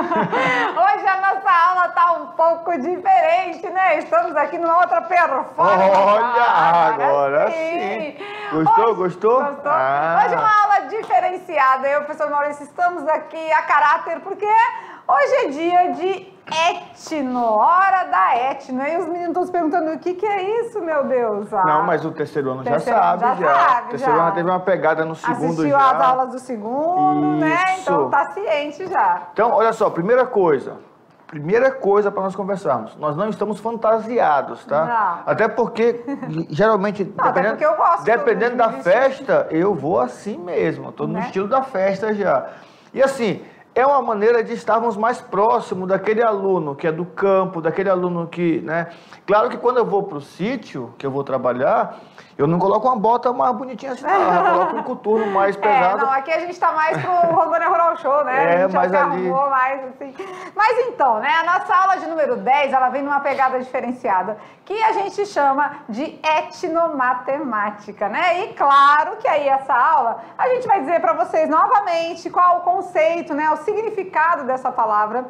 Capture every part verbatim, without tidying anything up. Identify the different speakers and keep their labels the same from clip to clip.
Speaker 1: Hoje a nossa aula está um pouco diferente, né? Estamos aqui numa outra performance.
Speaker 2: Olha, agora, agora sim. sim. Gostou,
Speaker 1: Hoje,
Speaker 2: gostou?
Speaker 1: Gostou?
Speaker 2: Ah.
Speaker 1: Hoje é uma aula diferenciada. Eu, professor Maurício, estamos aqui a caráter, porque hoje é dia de etno, hora da etno. E os meninos estão se perguntando, o que, que é isso, meu Deus? Ah,
Speaker 2: não, mas o terceiro ano
Speaker 1: terceiro
Speaker 2: já sabe,
Speaker 1: já.
Speaker 2: já.
Speaker 1: Sabe,
Speaker 2: o terceiro
Speaker 1: já.
Speaker 2: ano teve uma pegada no segundo
Speaker 1: Assistiu
Speaker 2: já.
Speaker 1: às aulas do segundo,
Speaker 2: Isso.
Speaker 1: né? Então tá ciente já.
Speaker 2: Então, olha só, primeira coisa. Primeira coisa para nós conversarmos, nós não estamos fantasiados, tá?
Speaker 1: Não.
Speaker 2: Até porque, geralmente,
Speaker 1: não,
Speaker 2: dependendo,
Speaker 1: até porque eu gosto
Speaker 2: dependendo
Speaker 1: de
Speaker 2: da
Speaker 1: vestir.
Speaker 2: festa, eu vou assim mesmo, estou
Speaker 1: Né?
Speaker 2: no estilo da festa já. E assim, é uma maneira de estarmos mais próximo daquele aluno que é do campo, daquele aluno que, né? Claro que quando eu vou para o sítio, que eu vou trabalhar, eu não coloco uma bota mais bonitinha assim, não. Eu coloco um coturno mais pesado.
Speaker 1: É, não, aqui a gente tá mais pro Rondônia Rural Show, né?
Speaker 2: É,
Speaker 1: a gente
Speaker 2: mais
Speaker 1: já
Speaker 2: ali.
Speaker 1: arrumou mais assim. Mas então, né, a nossa aula de número dez, ela vem numa pegada diferenciada, que a gente chama de etnomatemática, né? E claro que aí essa aula, a gente vai dizer para vocês novamente qual o conceito, né, o significado dessa palavra,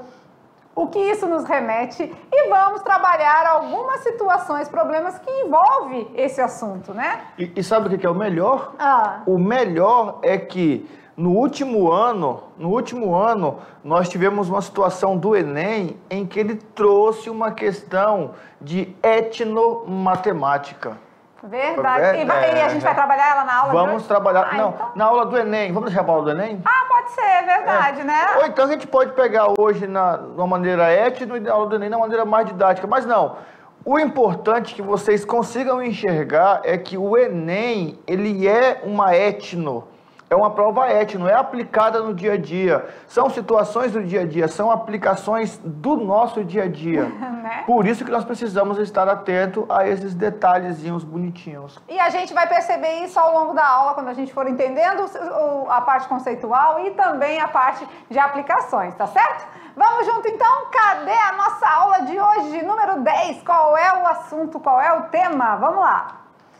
Speaker 1: o que isso nos remete, e vamos trabalhar algumas situações, problemas que envolvem esse assunto, né?
Speaker 2: E, e sabe o que é o melhor?
Speaker 1: Ah.
Speaker 2: O melhor é que no último ano, no último ano, nós tivemos uma situação do Enem em que ele trouxe uma questão de etnomatemática.
Speaker 1: Verdade. E, vai-
Speaker 2: É,
Speaker 1: e a gente vai trabalhar ela na aula de
Speaker 2: Vamos
Speaker 1: hoje?
Speaker 2: trabalhar,
Speaker 1: Ah,
Speaker 2: não,
Speaker 1: então-
Speaker 2: na aula do Enem. Vamos deixar a aula do Enem?
Speaker 1: Ah, pode ser, verdade, né?
Speaker 2: Ou então a gente pode pegar hoje na, na maneira etno e na aula do Enem na maneira mais didática, mas não. O importante que vocês consigam enxergar é que o Enem, ele é uma etno, é uma prova etno, é aplicada no dia a dia. São situações do dia a dia, são aplicações do nosso dia a dia.
Speaker 1: Né?
Speaker 2: Por isso que nós precisamos estar atento a esses detalhezinhos bonitinhos.
Speaker 1: E a gente vai perceber isso ao longo da aula, quando a gente for entendendo o- o- a parte conceitual e também a parte de aplicações, tá certo? Vamos junto então? Cadê a nossa aula de hoje, número dez? Qual é o assunto, qual é o tema? Vamos lá!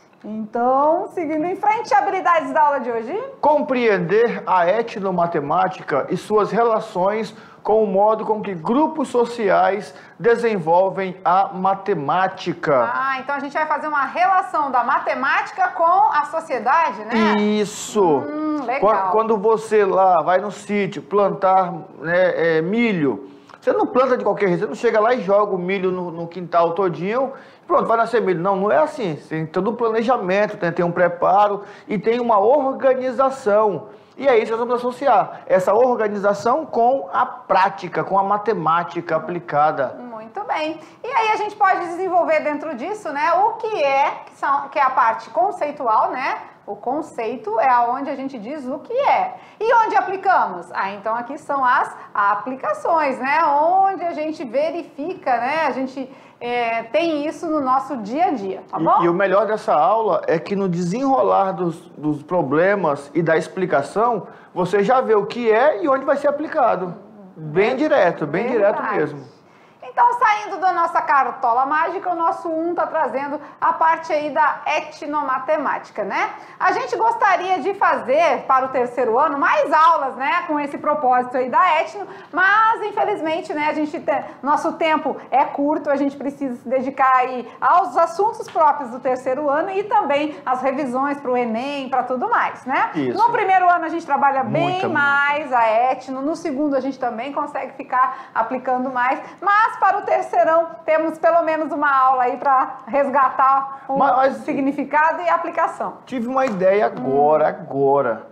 Speaker 1: Então, seguindo em frente, habilidades da aula de hoje.
Speaker 2: Compreender a etnomatemática e suas relações com o modo com que grupos sociais desenvolvem a matemática.
Speaker 1: Ah, então a gente vai fazer uma relação da matemática com a sociedade, né?
Speaker 2: Isso!
Speaker 1: Hum, legal.
Speaker 2: Qua- Quando você lá vai no sítio plantar, né, é, milho, você não planta de qualquer jeito, você não chega lá e joga o milho no, no quintal todinho, pronto, vai nascer milho. Não, não é assim. Tem todo um planejamento, tem, tem um preparo e tem uma organização. E é isso que nós vamos associar, essa organização com a prática, com a matemática aplicada.
Speaker 1: Muito bem. E aí a gente pode desenvolver dentro disso, né, o que é, que, são, que é a parte conceitual, né? O conceito é aonde a gente diz o que é. E onde aplicamos? Ah, então aqui são as aplicações, né? Onde a gente verifica, né? A gente é, tem isso no nosso dia a dia, tá bom?
Speaker 2: E, e o melhor dessa aula é que no desenrolar dos, dos problemas e da explicação, você já vê o que é e onde vai ser aplicado. Bem direto, bem
Speaker 1: Verdade.
Speaker 2: direto mesmo.
Speaker 1: Então, saindo da nossa cartola mágica, o nosso um está trazendo a parte aí da etnomatemática, né? A gente gostaria de fazer para o terceiro ano mais aulas, né? Com esse propósito aí da etno, mas infelizmente, né? A gente tem, nosso tempo é curto, a gente precisa se dedicar aí aos assuntos próprios do terceiro ano e também as revisões para o Enem, para tudo mais, né?
Speaker 2: Isso.
Speaker 1: No primeiro ano a gente trabalha bem
Speaker 2: Muita,
Speaker 1: mais a etno, no segundo a gente também consegue ficar aplicando mais, mas para o terceirão temos pelo menos uma aula aí para resgatar o
Speaker 2: Mas- mas-
Speaker 1: significado e a aplicação.
Speaker 2: Tive uma ideia agora, agora.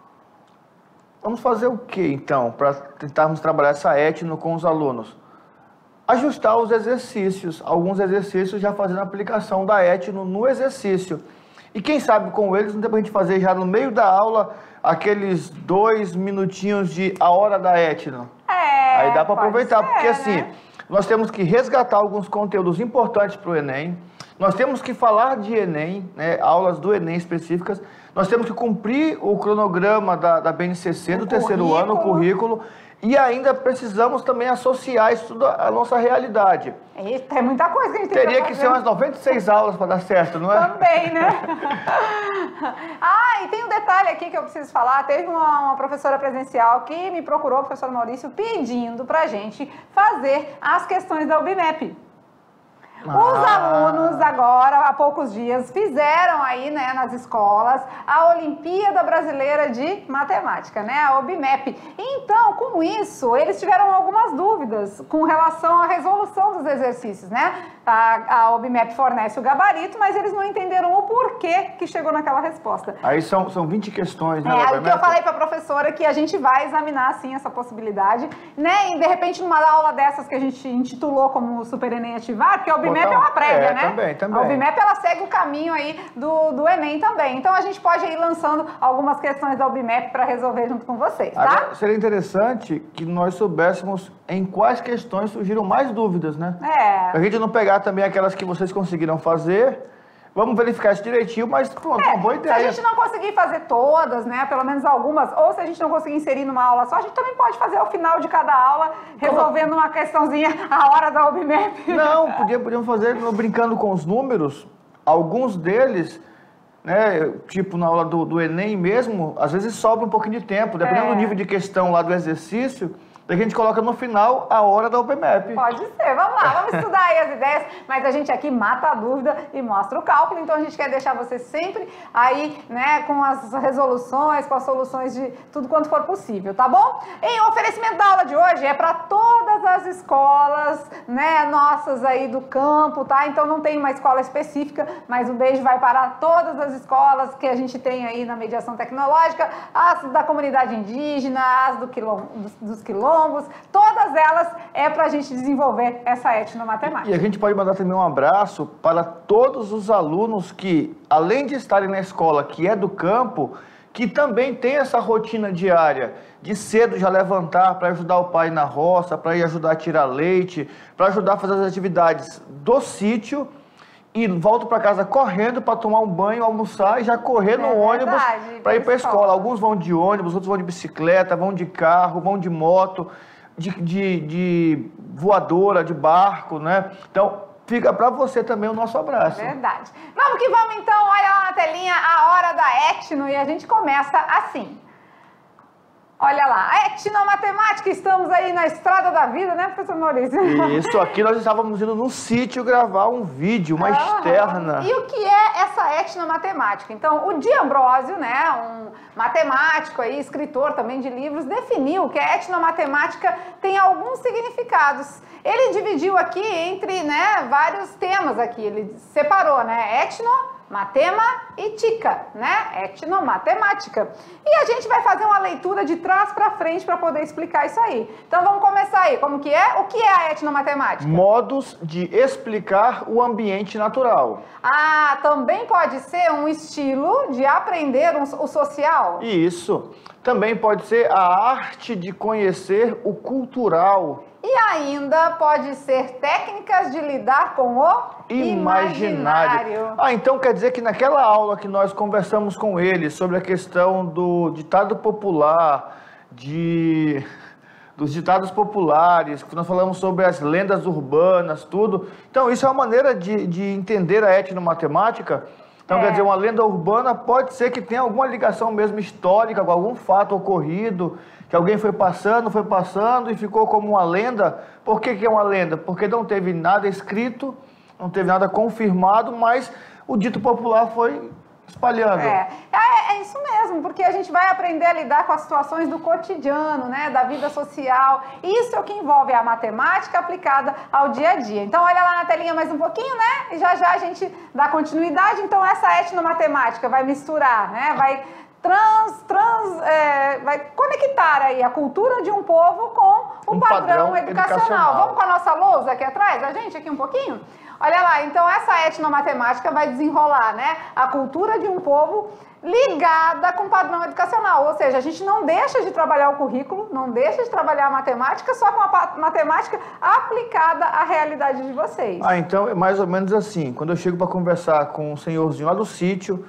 Speaker 2: Vamos fazer o que então, para tentarmos trabalhar essa etno com os alunos? Ajustar os exercícios, alguns exercícios já fazendo a aplicação da etno no exercício. E quem sabe com eles não tem pra gente fazer já no meio da aula aqueles dois minutinhos de a hora da etno.
Speaker 1: É,
Speaker 2: Aí dá para
Speaker 1: pode
Speaker 2: aproveitar,
Speaker 1: ser,
Speaker 2: porque assim,
Speaker 1: né?
Speaker 2: nós temos que resgatar alguns conteúdos importantes para o Enem, nós temos que falar de Enem, né, aulas do Enem específicas, Nós temos que cumprir o cronograma da, da B N C C,
Speaker 1: o
Speaker 2: do terceiro
Speaker 1: currículo.
Speaker 2: ano, o currículo, e ainda precisamos também associar isso tudo à nossa realidade.
Speaker 1: Eita, é muita coisa que a gente tem
Speaker 2: Teria
Speaker 1: que
Speaker 2: que
Speaker 1: fazer.
Speaker 2: ser umas noventa e seis aulas para dar certo, não é?
Speaker 1: Também, né? Ah, e tem um detalhe aqui que eu preciso falar. Teve uma, uma professora presencial que me procurou, o professor Maurício, pedindo para a gente fazer as questões da UBMEP. Os
Speaker 2: Ah.
Speaker 1: alunos agora, há poucos dias, fizeram aí, né, nas escolas, a Olimpíada Brasileira de Matemática, né, a UBMEP. Então, com isso, eles tiveram algumas dúvidas com relação à resolução dos exercícios, né? A, a UBMEP fornece o gabarito, mas eles não entenderam o porquê que chegou naquela resposta.
Speaker 2: Aí são, são vinte questões, né?
Speaker 1: É, o que eu falei para a professora que a gente vai examinar, sim, essa possibilidade, né? E, de repente, numa aula dessas que a gente intitulou como Super Enem Ativar, porque a UBMEP
Speaker 2: Botar um-
Speaker 1: é uma prévia,
Speaker 2: é,
Speaker 1: né?
Speaker 2: também, também.
Speaker 1: A UBMEP, ela segue o caminho aí do, do Enem também. Então, a gente pode ir lançando algumas questões da UBMEP para resolver junto com vocês, tá?
Speaker 2: Agora, seria interessante que nós soubéssemos em quais questões surgiram mais dúvidas, né?
Speaker 1: É.
Speaker 2: Pra gente não pegar também aquelas que vocês conseguiram fazer. Vamos verificar isso direitinho, mas pronto, uma boa
Speaker 1: Se a
Speaker 2: ideia.
Speaker 1: gente não conseguir fazer todas, né, pelo menos algumas, ou se a gente não conseguir inserir numa aula só, a gente também pode fazer ao final de cada aula, resolvendo uma questãozinha a hora da UBMEP.
Speaker 2: Não, podia, podíamos fazer no- brincando com os números. Alguns deles, né, tipo na aula do, do Enem mesmo, às vezes sobra um pouquinho de tempo, dependendo
Speaker 1: É.
Speaker 2: do nível de questão lá do exercício, daí a gente coloca no final a hora da UBMEP.
Speaker 1: Pode ser, vamos lá, vamos estudar aí as ideias, mas a gente aqui mata a dúvida e mostra o cálculo, então a gente quer deixar você sempre aí, né, com as resoluções, com as soluções de tudo quanto for possível, tá bom? E o oferecimento da aula de hoje é para todas as escolas, né, nossas aí do campo, tá? Então não tem uma escola específica, mas o beijo vai para todas as escolas que a gente tem aí na mediação tecnológica, as da comunidade indígena, as do quilom, dos, dos quilombos, todas elas é para a gente desenvolver essa etnomatemática.
Speaker 2: E a gente pode mandar também um abraço para todos os alunos que, além de estarem na escola, que é do campo, que também tem essa rotina diária de cedo já levantar para ajudar o pai na roça, para ir ajudar a tirar leite, para ajudar a fazer as atividades do sítio e volto para casa correndo para tomar um banho, almoçar e já correr no
Speaker 1: É
Speaker 2: ônibus
Speaker 1: verdade,
Speaker 2: para ir para a
Speaker 1: escola.
Speaker 2: escola. Alguns vão de ônibus, outros vão de bicicleta, vão de carro, vão de moto, de, de, de voadora, de barco, né? Então, fica para você também o nosso abraço.
Speaker 1: Verdade. Vamos que vamos então, olha lá na telinha a hora da etno e a gente começa assim. Olha lá, a etnomatemática, estamos aí na estrada da vida, né, professor Maurício?
Speaker 2: Isso, aqui nós estávamos indo no sítio gravar um vídeo, uma
Speaker 1: Aham.
Speaker 2: externa.
Speaker 1: E o que é essa etnomatemática? Então, o Di Ambrosio, né, um matemático aí, escritor também de livros, definiu que a etnomatemática tem alguns significados. Ele dividiu aqui entre, né, vários temas aqui, ele separou, né, etno, matema e tica, né? Etnomatemática. E a gente vai fazer uma leitura de trás para frente para poder explicar isso aí. Então vamos começar aí. Como que é? O que é a etnomatemática?
Speaker 2: Modos de explicar o ambiente natural.
Speaker 1: Ah, também pode ser um estilo de aprender um- o social.
Speaker 2: Isso. Também pode ser a arte de conhecer o cultural.
Speaker 1: E ainda pode ser técnicas de lidar com o
Speaker 2: Imaginário.
Speaker 1: imaginário.
Speaker 2: Ah, então quer dizer que naquela aula que nós conversamos com ele sobre a questão do ditado popular, de dos ditados populares, que nós falamos sobre as lendas urbanas, tudo. Então isso é uma maneira de, de entender a etnomatemática. Então,
Speaker 1: É.
Speaker 2: quer dizer, uma lenda urbana pode ser que tenha alguma ligação mesmo histórica com algum fato ocorrido, que alguém foi passando, foi passando e ficou como uma lenda. Por que que é uma lenda? Porque não teve nada escrito, não teve nada confirmado, mas o dito popular foi espalhando.
Speaker 1: É, é, é isso mesmo, porque a gente vai aprender a lidar com as situações do cotidiano, né, da vida social. Isso é o que envolve a matemática aplicada ao dia a dia. Então, olha lá na telinha mais um pouquinho, né? E já já a gente dá continuidade. Então, essa etnomatemática vai misturar, né? Vai trans, trans, é, vai conectar aí a cultura de um povo com o
Speaker 2: Um
Speaker 1: padrão,
Speaker 2: padrão
Speaker 1: educacional.
Speaker 2: educacional.
Speaker 1: Vamos com a nossa lousa aqui atrás, a gente aqui um pouquinho? Olha lá, então essa etnomatemática vai desenrolar, né, a cultura de um povo ligada com o padrão educacional, ou seja, a gente não deixa de trabalhar o currículo, não deixa de trabalhar a matemática, só com a pa- matemática aplicada à realidade de vocês.
Speaker 2: Ah, então é mais ou menos assim. Quando eu chego para conversar com um senhorzinho lá do sítio,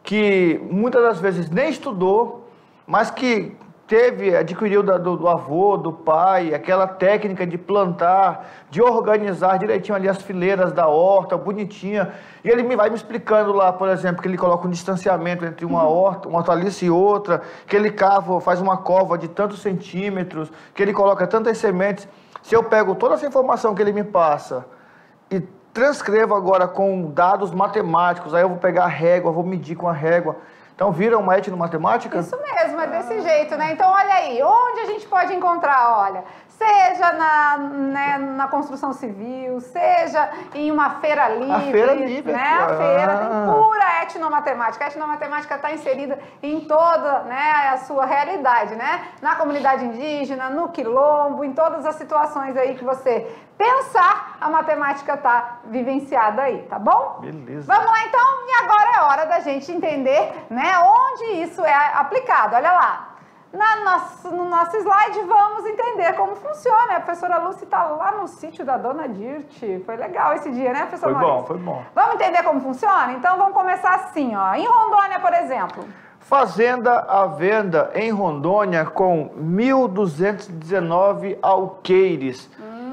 Speaker 2: que muitas das vezes nem estudou, mas que teve, adquiriu da, do, do avô, do pai, aquela técnica de plantar, de organizar direitinho ali as fileiras da horta, bonitinha. E ele me vai me explicando lá, por exemplo, que ele coloca um distanciamento entre uma horta, uma hortaliça e outra, que ele cava, faz uma cova de tantos centímetros, que ele coloca tantas sementes. Se eu pego toda essa informação que ele me passa e transcrevo agora com dados matemáticos, aí eu vou pegar a régua, vou medir com a régua. Então, vira uma etnomatemática?
Speaker 1: Isso mesmo, é desse jeito, né? Então, olha aí, onde a gente pode encontrar, olha, seja na, né, na construção civil, seja em uma feira livre.
Speaker 2: A feira livre.
Speaker 1: Né? A feira tem pura etnomatemática. A etnomatemática está inserida em toda, né, a sua realidade, né? Na comunidade indígena, no quilombo, em todas as situações aí que você pensar, a matemática está vivenciada aí, tá bom?
Speaker 2: Beleza.
Speaker 1: Vamos lá então, e agora é hora da gente entender, né, onde isso é aplicado. Olha lá, na nosso, no nosso slide vamos entender como funciona. A professora Lúcia está lá no sítio da Dona Dirte. Foi legal esse dia, né, professor
Speaker 2: Foi
Speaker 1: Maurício?
Speaker 2: bom, foi bom.
Speaker 1: Vamos entender como funciona? Então vamos começar assim, ó. Em Rondônia, por exemplo.
Speaker 2: Fazenda à venda em Rondônia com mil duzentos e dezenove alqueires.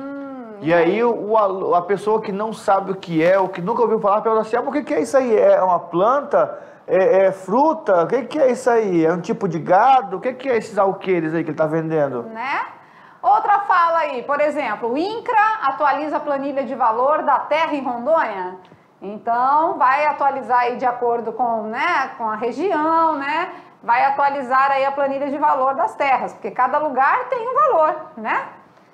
Speaker 2: E aí o, a pessoa que não sabe o que é, ou que nunca ouviu falar, pergunta assim, ah, mas o que é isso aí? É uma planta? É, é fruta? O que, que é isso aí? É um tipo de gado? O que, que é esses alqueires aí que ele está vendendo?
Speaker 1: Né? Outra fala aí, por exemplo, o INCRA atualiza a planilha de valor da terra em Rondônia. Então, vai atualizar aí de acordo com, né, com a região, né? Vai atualizar aí a planilha de valor das terras, porque cada lugar tem um valor, né?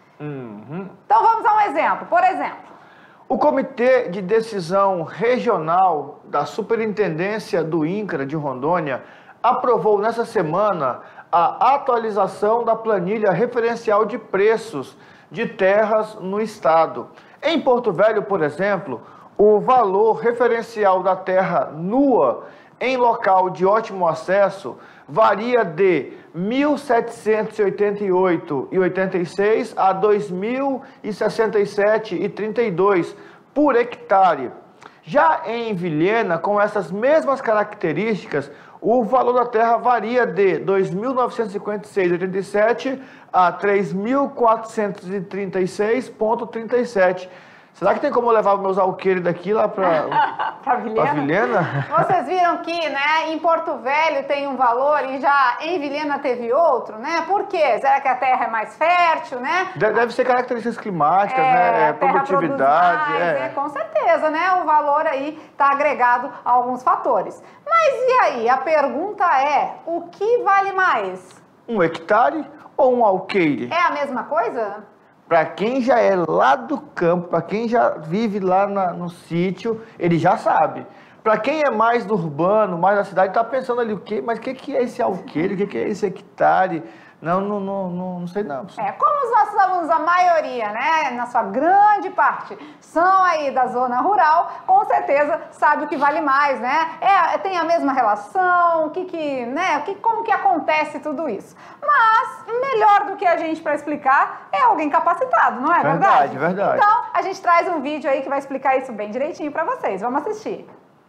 Speaker 2: Uhum.
Speaker 1: Então vamos a um exemplo. Por exemplo,
Speaker 2: o Comitê de Decisão Regional da Superintendência do INCRA de Rondônia aprovou nessa semana a atualização da planilha referencial de preços de terras no estado. Em Porto Velho, por exemplo, o valor referencial da terra nua em local de ótimo acesso varia de mil setecentos e oitenta e oito reais e oitenta e seis centavos a dois mil e sessenta e sete reais e trinta e dois centavos por hectare. Já em Vilhena, com essas mesmas características, o valor da terra varia de dois mil novecentos e cinquenta e seis reais e oitenta e sete centavos a três mil quatrocentos e trinta e seis reais e trinta e sete centavos. Será que tem como levar meus alqueires daqui lá para
Speaker 1: Vilhena?
Speaker 2: Vilhena?
Speaker 1: Vocês viram que, né, em Porto Velho tem um valor e já em Vilhena teve outro, né? Por quê? Será que a terra é mais fértil, né?
Speaker 2: Deve ser características climáticas,
Speaker 1: é,
Speaker 2: né? Produtividade.
Speaker 1: Mais,
Speaker 2: é.
Speaker 1: é, com certeza, né? O valor aí está agregado a alguns fatores. Mas e aí? A pergunta é, o que vale mais?
Speaker 2: Um hectare ou um alqueire?
Speaker 1: É a mesma coisa?
Speaker 2: Para quem já é lá do campo, para quem já vive lá na, no sítio, ele já sabe. Para quem é mais do urbano, mais da cidade, está pensando ali, o quê? Mas o que, que é esse alqueire? O que, que é esse hectare? Não, não, não, não, não sei não.
Speaker 1: É, como os nossos alunos, a maioria, né, na sua grande parte, são aí da zona rural, com certeza sabe o que vale mais, né? É, tem a mesma relação, o que que, né, o que, como que acontece tudo isso. Mas, melhor do que a gente para explicar é alguém capacitado, não é verdade?
Speaker 2: Verdade, verdade.
Speaker 1: Então, a gente traz um vídeo aí que vai explicar isso bem direitinho para vocês. Vamos assistir.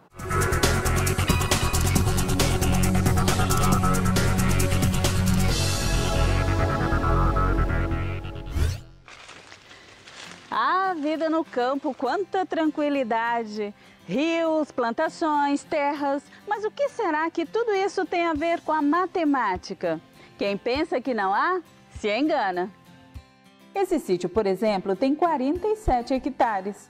Speaker 3: A vida no campo, quanta tranquilidade! Rios, plantações, terras. Mas o que será que tudo isso tem a ver com a matemática? Quem pensa que não há, se engana.
Speaker 4: Esse sítio, por exemplo, tem quarenta e sete hectares.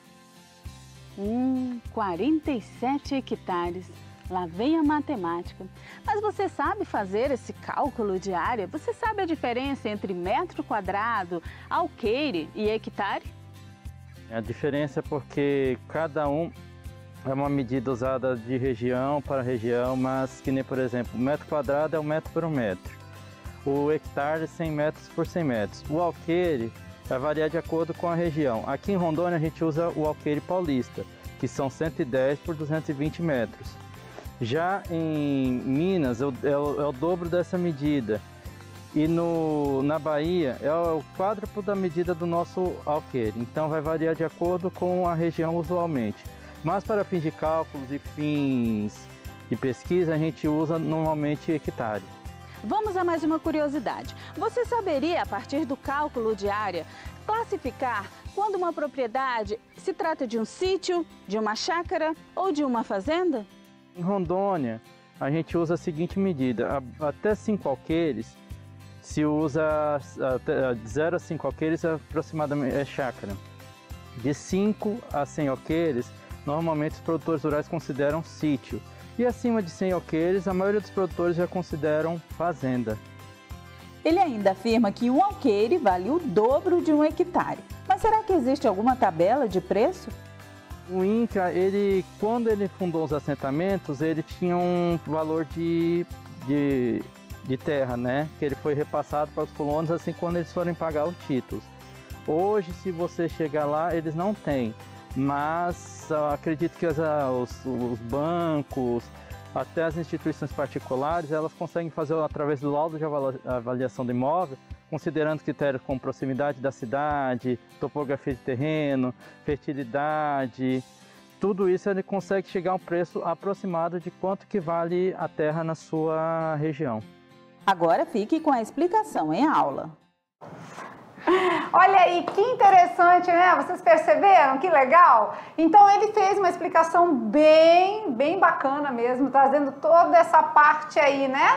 Speaker 3: Hum, quarenta e sete hectares. Lá vem a matemática. Mas você sabe fazer esse cálculo de área? Você sabe a diferença entre metro quadrado, alqueire e hectare?
Speaker 5: A diferença é porque cada um é uma medida usada de região para região, mas que nem, por exemplo, o metro quadrado é um metro por um metro. O hectare é cem metros por cem metros. O alqueire vai variar de acordo com a região. Aqui em Rondônia a gente usa o alqueire paulista, que são cento e dez por duzentos e vinte metros. Já em Minas é o, é o, é o dobro dessa medida. E no, na Bahia é o quádruplo da medida do nosso alqueire. Então vai variar de acordo com a região usualmente. Mas para fins de cálculos e fins de pesquisa, a gente usa normalmente hectare.
Speaker 3: Vamos a mais uma curiosidade. Você saberia, a partir do cálculo de área, classificar quando uma propriedade se trata de um sítio, de uma chácara ou de uma fazenda?
Speaker 5: Em Rondônia, a gente usa a seguinte medida: até cinco alqueires, se usa de zero a cinco alqueires, aproximadamente é chácara. De cinco a cem alqueires, normalmente os produtores rurais consideram sítio. E acima de cem alqueires, a maioria dos produtores já consideram fazenda.
Speaker 4: Ele ainda afirma que um alqueire vale o dobro de um hectare. Mas será que existe alguma tabela de preço?
Speaker 5: O INCRA, ele, quando ele fundou os assentamentos, ele tinha um valor de, de, de terra, né? Que ele foi repassado para os colonos assim quando eles forem pagar os títulos. Hoje, se você chegar lá, eles não têm. Mas uh, acredito que as, uh, os, os bancos, até as instituições particulares, elas conseguem fazer através do laudo de avaliação do imóvel, considerando critérios como proximidade da cidade, topografia de terreno, fertilidade, tudo isso ele consegue chegar a um preço aproximado de quanto que vale a terra na sua região.
Speaker 4: Agora fique com a explicação em aula.
Speaker 1: Olha aí, que interessante, né? Vocês perceberam? Que legal? Então, ele fez uma explicação bem, bem bacana mesmo, trazendo toda essa parte aí, né?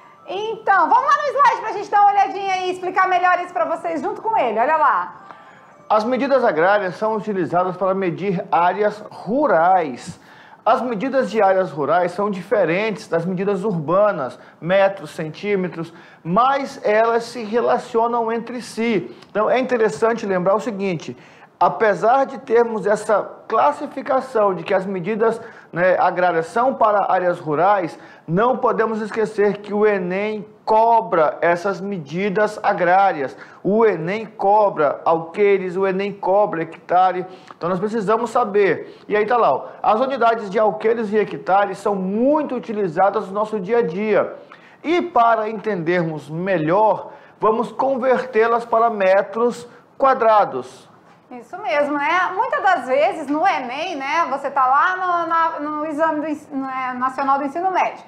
Speaker 1: Então, vamos lá no slide para a gente dar uma olhadinha e explicar melhor isso para vocês junto com ele. Olha lá.
Speaker 2: As medidas agrárias são utilizadas para medir áreas rurais. As medidas de áreas rurais são diferentes das medidas urbanas, metros, centímetros, mas elas se relacionam entre si. Então é interessante lembrar o seguinte: apesar de termos essa classificação de que as medidas, né, agrárias são para áreas rurais, não podemos esquecer que o Enem cobra essas medidas agrárias. O Enem cobra alqueires, o Enem cobra hectare. Então nós precisamos saber. E aí tá lá, ó, as unidades de alqueires e hectares são muito utilizadas no nosso dia a dia. E para entendermos melhor, vamos convertê-las para metros quadrados.
Speaker 1: Isso mesmo, né? Muitas das vezes no Enem, né, você tá lá no, na, no Exame do, né, Nacional do Ensino Médio.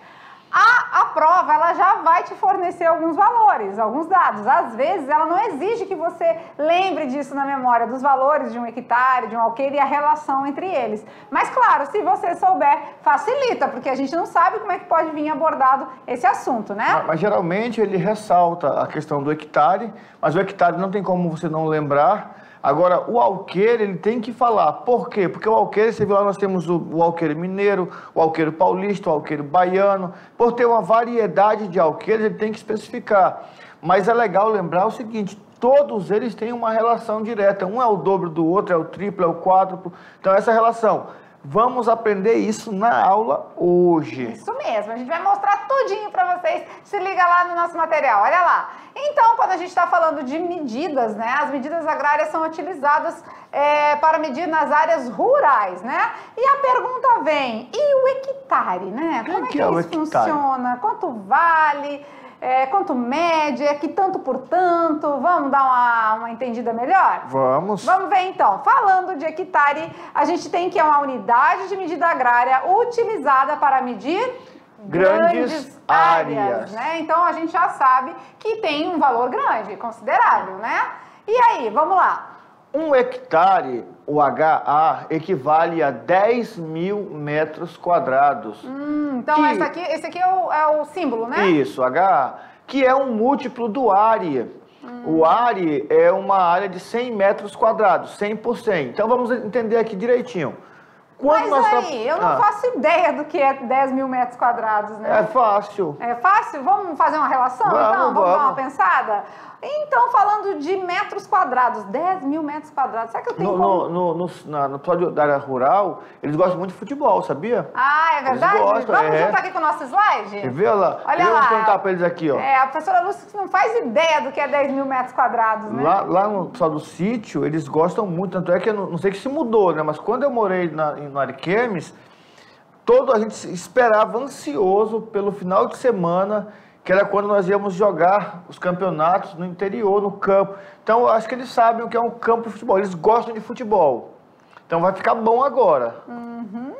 Speaker 1: A, a prova, ela já vai te fornecer alguns valores, alguns dados. Às vezes, ela não exige que você lembre disso na memória, dos valores de um hectare, de um alqueire e a relação entre eles. Mas, claro, se você souber, facilita, porque a gente não sabe como é que pode vir abordado esse assunto, né?
Speaker 2: Mas, mas geralmente ele ressalta a questão do hectare, mas o hectare não tem como você não lembrar. Agora, o alqueire, ele tem que falar. Por quê? Porque o alqueire, você viu lá, nós temos o, o alqueire mineiro, o alqueire paulista, o alqueire baiano. Por ter uma variedade de alqueires, ele tem que especificar. Mas é legal lembrar o seguinte: todos eles têm uma relação direta. Um é o dobro do outro, é o triplo, é o quádruplo. Então, essa relação. Vamos aprender isso na aula hoje.
Speaker 1: Isso mesmo, a gente vai mostrar tudinho para vocês. Se liga lá no nosso material, olha lá. Então, quando a gente está falando de medidas, né? As medidas agrárias são utilizadas é, para medir nas áreas rurais, né? E a pergunta vem, e o hectare, né? Como é que,
Speaker 2: que é
Speaker 1: isso
Speaker 2: hectare?
Speaker 1: funciona? Quanto vale? É, quanto mede? É que tanto por tanto? Vamos dar uma, uma entendida melhor?
Speaker 2: Vamos.
Speaker 1: Vamos ver então. Falando de hectare, a gente tem que é uma unidade de medida agrária utilizada para medir
Speaker 2: grandes,
Speaker 1: grandes
Speaker 2: áreas.
Speaker 1: áreas, né? Então a gente já sabe que tem um valor grande, considerável, né? E aí, vamos lá.
Speaker 2: Um hectare, o H A, equivale a dez mil metros quadrados.
Speaker 1: Hum, então
Speaker 2: que...
Speaker 1: esse aqui, esse aqui é, o, é o símbolo, né?
Speaker 2: Isso, H A, que é um múltiplo do área. Hum. O área é uma área de cem metros quadrados, cem por cem. Então vamos entender aqui direitinho.
Speaker 1: Quando Mas
Speaker 2: nós
Speaker 1: aí, eu não
Speaker 2: ah.
Speaker 1: faço ideia do que é dez mil metros quadrados, né?
Speaker 2: É fácil.
Speaker 1: É fácil? Vamos fazer uma relação?
Speaker 2: Vamos,
Speaker 1: então, vamos,
Speaker 2: vamos
Speaker 1: dar uma pensada? Então, falando de metros quadrados, dez mil metros quadrados, será que eu tenho
Speaker 2: no,
Speaker 1: como...
Speaker 2: no, no, no, no episódio da área rural, eles gostam muito de futebol, sabia?
Speaker 1: Ah, é verdade?
Speaker 2: Eles gostam,
Speaker 1: Vamos
Speaker 2: é.
Speaker 1: juntar aqui com o nosso slide?
Speaker 2: Quer ver lá?
Speaker 1: Olha
Speaker 2: eu
Speaker 1: lá.
Speaker 2: vou perguntar para eles aqui, ó.
Speaker 1: É, a professora Lúcia não faz ideia do que é dez mil metros quadrados, né?
Speaker 2: Lá, lá no pessoal do sítio, eles gostam muito, tanto é que eu não, não sei que se mudou, né? Mas quando eu morei na, no Ariquemes, todo a gente esperava ansioso pelo final de semana, que era quando nós íamos jogar os campeonatos no interior, no campo. Então, eu acho que eles sabem o que é um campo de futebol, eles gostam de futebol. Então, vai ficar bom agora.
Speaker 1: Uhum. E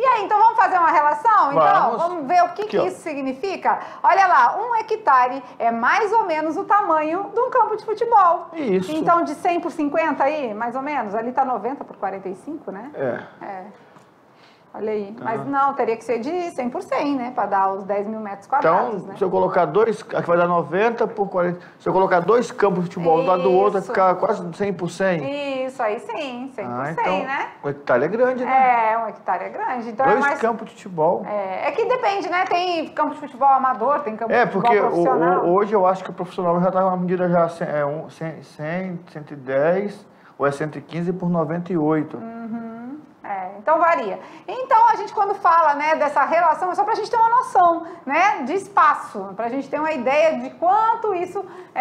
Speaker 1: E aí, então vamos fazer uma relação? Então,
Speaker 2: Vamos.
Speaker 1: vamos ver o que, que
Speaker 2: Aqui, ó.
Speaker 1: isso significa? Olha lá, um hectare é mais ou menos o tamanho de um campo de futebol.
Speaker 2: Isso.
Speaker 1: Então, de cem por cinquenta aí, mais ou menos, ali tá noventa por quarenta e cinco, né?
Speaker 2: É.
Speaker 1: É. Olha aí. Mas não, teria que ser de cem por cem, né? Para dar os dez mil metros quadrados,
Speaker 2: Então,
Speaker 1: né?
Speaker 2: se eu colocar dois, aqui vai dar noventa por quarenta. Se eu colocar dois campos de futebol um do lado do outro, vai
Speaker 1: Isso.
Speaker 2: ficar quase cem por cento.
Speaker 1: Isso, aí sim, cem por cem,
Speaker 2: Ah, então,
Speaker 1: né?
Speaker 2: o hectare é grande, né?
Speaker 1: É, um hectare é grande. Então é
Speaker 2: Dois
Speaker 1: mais...
Speaker 2: campos de futebol.
Speaker 1: É, é que depende, né? Tem campo de futebol amador, tem campo
Speaker 2: É,
Speaker 1: de futebol
Speaker 2: porque o-
Speaker 1: profissional.
Speaker 2: o- hoje eu acho que o profissional já está com uma medida já cem, é, um, cem, cem, cento e dez ou é cento e quinze por noventa e oito.
Speaker 1: É, então varia. Então a gente quando fala, né, dessa relação, é só para a gente ter uma noção, né, de espaço, para a gente ter uma ideia de quanto isso,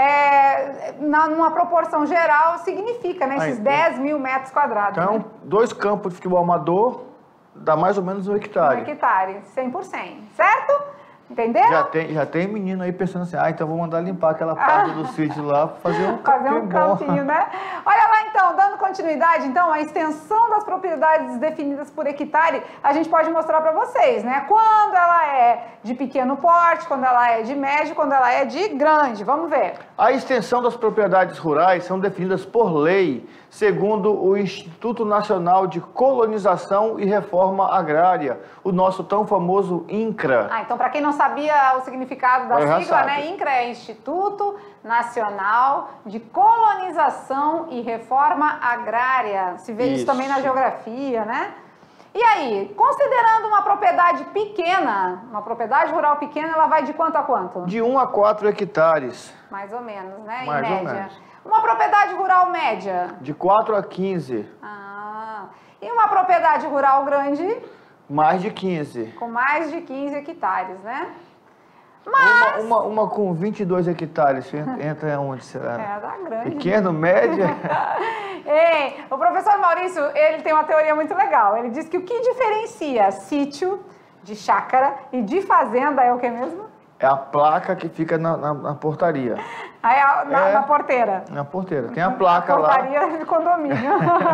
Speaker 1: é, na, numa proporção geral, significa, né, esses
Speaker 2: Aí,
Speaker 1: dez mil metros quadrados.
Speaker 2: Então,
Speaker 1: né?
Speaker 2: dois campos de futebol amador dá mais ou menos um
Speaker 1: Um
Speaker 2: hectare.
Speaker 1: hectare, cem por cento, certo? Entenderam?
Speaker 2: Já tem, já tem menino aí pensando assim, ah, então vou mandar limpar aquela parte do sítio lá para fazer um
Speaker 1: Fazer um
Speaker 2: campinho bom.
Speaker 1: campinho, né? Olha lá então, dando continuidade, então, a extensão das propriedades definidas por hectare, a gente pode mostrar para vocês, né? Quando ela é de pequeno porte, quando ela é de médio, quando ela é de grande. Vamos ver.
Speaker 2: A extensão das propriedades rurais são definidas por lei, segundo o Instituto Nacional de Colonização e Reforma Agrária, o nosso tão famoso INCRA.
Speaker 1: Ah, então, para quem não sabia o significado da
Speaker 2: Agora já
Speaker 1: sigla,
Speaker 2: sabe.
Speaker 1: né? INCRA é Instituto Nacional de Colonização e Reforma Agrária. Se vê isso,
Speaker 2: Isso.
Speaker 1: também na geografia, né? E aí, considerando uma propriedade pequena, uma propriedade rural pequena, ela vai de quanto a quanto?
Speaker 2: De um a quatro hectares,
Speaker 1: Mais ou menos, né?
Speaker 2: Mais
Speaker 1: em
Speaker 2: ou
Speaker 1: média.
Speaker 2: menos.
Speaker 1: Uma propriedade rural média.
Speaker 2: de quatro a quinze,
Speaker 1: Ah, e uma propriedade rural grande
Speaker 2: mais de quinze.
Speaker 1: com mais de quinze hectares, né? Mas...
Speaker 2: Uma, uma, uma com vinte e dois hectares, entra onde será?
Speaker 1: É, dá grande.
Speaker 2: Pequeno, média?
Speaker 1: Ei, o professor Maurício, ele tem uma teoria muito legal. Ele diz que o que diferencia sítio de chácara e de fazenda é o que mesmo?
Speaker 2: É a placa que fica na, na, na portaria.
Speaker 1: Aí, a- na,
Speaker 2: É.
Speaker 1: na porteira.
Speaker 2: Na porteira. Tem a placa lá.
Speaker 1: Portaria de condomínio.